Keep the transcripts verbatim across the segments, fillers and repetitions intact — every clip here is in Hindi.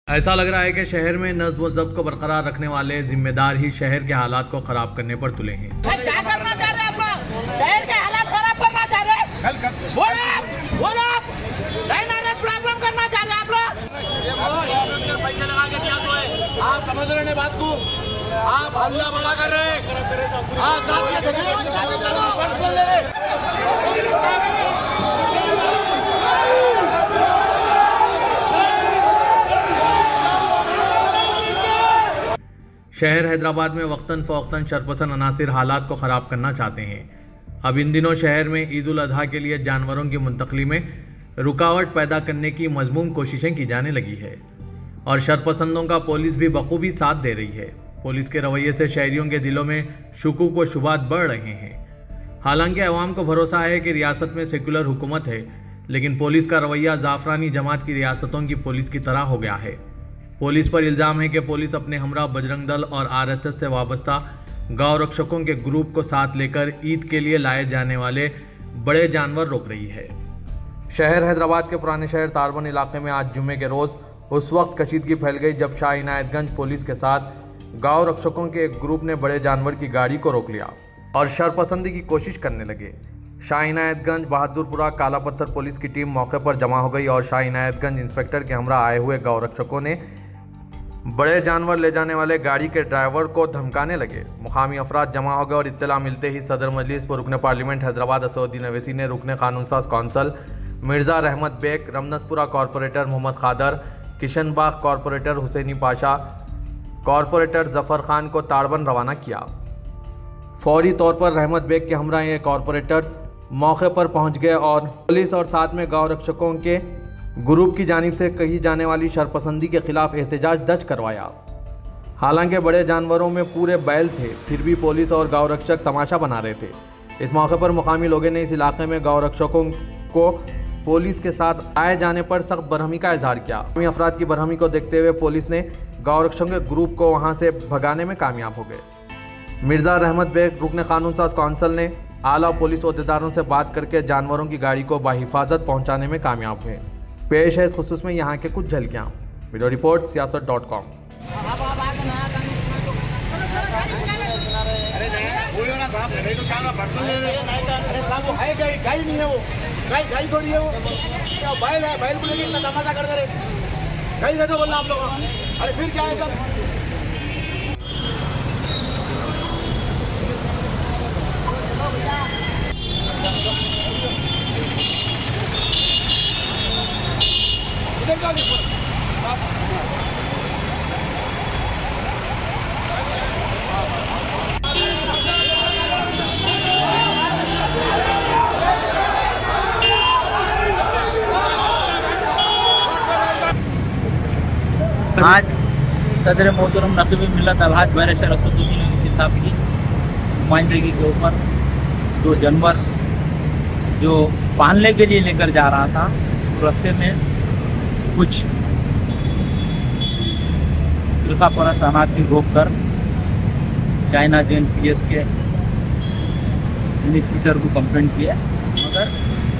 ऐसा लग रहा है कि शहर में नज़्म व ज़ब्त को बरकरार रखने वाले जिम्मेदार ही शहर के हालात को खराब करने पर तुले हैं। क्या करना चाह रहे हैं आप लोग? शहर के हालात खराब करना चाह रहे हैं? बोलो आप, बोलो आप, नहीं प्रॉब्लम करना चाह रहे हैं आप लोग? पैसे लगा के दिया तो है, आप समझ रहे हैं बात को? आप हल्ला बड़ा कर रहे हैं, आप जाके पर्सनल ले रहे। शहर हैदराबाद में वक्तन फ़वक्तन शरपसंद अनासिर हालात को ख़राब करना चाहते हैं। अब इन दिनों शहर में ईद उल अजहा के लिए जानवरों की मुंतकली में रुकावट पैदा करने की मजमूम कोशिशें की जाने लगी है और शरपसंदों का पुलिस भी बखूबी साथ दे रही है। पुलिस के रवैये से शहरियों के दिलों में शुकूक व शुबात बढ़ रहे हैं। हालांकि अवाम को भरोसा है कि रियासत में सेकुलर हुकूमत है, लेकिन पुलिस का रवैया जाफरानी जमात की रियासतों की पुलिस की तरह हो गया है। पुलिस पर इल्ज़ाम है कि पुलिस अपने हमरा बजरंग दल और आरएसएस से वाबस्ता गौ रक्षकों के ग्रुप को साथ लेकर ईद के लिए लाए जाने वाले बड़े जानवर रोक रही है। शहर हैदराबाद के पुराने शहर तारबन इलाके में आज जुम्मे के रोज़ उस वक्त कशीदगी फैल गई जब शाह इनायतगंज पुलिस के साथ गौ रक्षकों के एक ग्रुप ने बड़े जानवर की गाड़ी को रोक लिया और शरपसंदी की कोशिश करने लगे। शाह इनायतगंज बहादुरपुरा काला पत्थर पुलिस की टीम मौके पर जमा हो गई और शाह इनायतगंज इंस्पेक्टर के हमरा आए हुए गौ रक्षकों ने बड़े जानवर ले जाने वाले गाड़ी के ड्राइवर को धमकाने लगे। मुकामी अफराद जमा हो गए और इत्तला मिलते ही सदर मजलिस व रुकने पार्लियामेंट हैदराबाद असदुद्दीन अवैसी ने रुकने कानून साज council Mirza Rahmat Baig, Ramnaspura corporator Mohammed Khader, Kishanbagh corporator Husaini Pasha, corporator Zafar Khan को ताड़बन रवाना किया। फौरी तौर पर रहमत बेग के हमरा ये कॉरपोरेटर्स मौके पर पहुंच गए और पुलिस और साथ में गौ रक्षकों के ग्रुप की जानिब से कही जाने वाली शरपसंदी के खिलाफ एहतजाज दर्ज करवाया। हालांकि बड़े जानवरों में पूरे बैल थे, फिर भी पुलिस और गौ रक्षक तमाशा बना रहे थे। इस मौके पर मुकामी लोगों ने इस इलाके में गौ रक्षकों को पुलिस के साथ आए जाने पर सख्त बरहमी का इजहार किया। मुकामी अफराद की बरहमी को देखते हुए पुलिस ने गौ रक्षकों के ग्रुप को वहां से भगाने में कामयाब हो गए। मिर्ज़ा रहमत बेग रुकने कानून साज कौंसिल ने आला पुलिस अहदेदारों से बात करके जानवरों की गाड़ी को बाहिफाजत पहुँचाने में कामयाब हुए। पेश है इस खुसूस में यहाँ के कुछ झलकियाँ। Video report Siasat dot com. अरे फिर क्या है आज सदर मोहतरम नकीब मिल्लत अलहाज बैरिस्टर असदुद्दीन अवैसी साहब की नुमाइंदगी के ऊपर जो जानवर जो पालने के लिए लेकर जा रहा था, रास्ते में कुछ फिरकापरस्त अनासी रोक कर चाइना जैन पी एस के इंस्पेक्टर को कंप्लेंट किया, मगर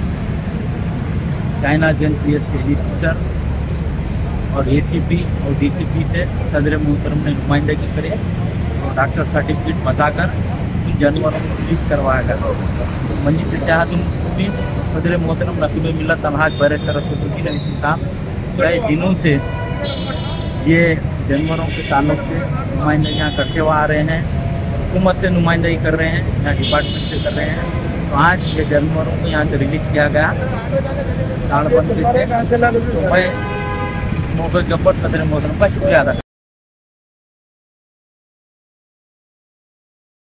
चाइना जैन पी एस के इंस्पेक्टर और ए सी पी और डी सी पी से सदर मोहतरम ने नुमाइंदगी करे और डॉक्टर सर्टिफिकेट बताकर इन जानवरों को रिलीज करवाया गया। तो मंजी से चाह तुम भी सदर मोहतरम नकीब मिल्लत अलहाज बैरिस्टर असदुद्दीन अवैसी साहब कई दिनों से ये जानवरों के ताल्लुक से नुमाइंदगियाँ करते हुए आ रहे हैं, हुकूमत से नुमाइंदगी कर रहे हैं या डिपार्टमेंट से कर रहे हैं। तो आज ये जानवरों को यहाँ से रिलीज़ किया गया ताड़बंदी से। तो मैं मौके के ऊपर सदर मोहतरम का शुक्रिया अदा